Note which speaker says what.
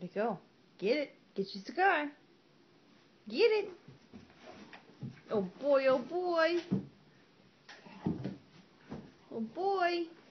Speaker 1: Where'd it go? Get it. Get your cigar. Get it. Oh boy, oh boy. Oh boy.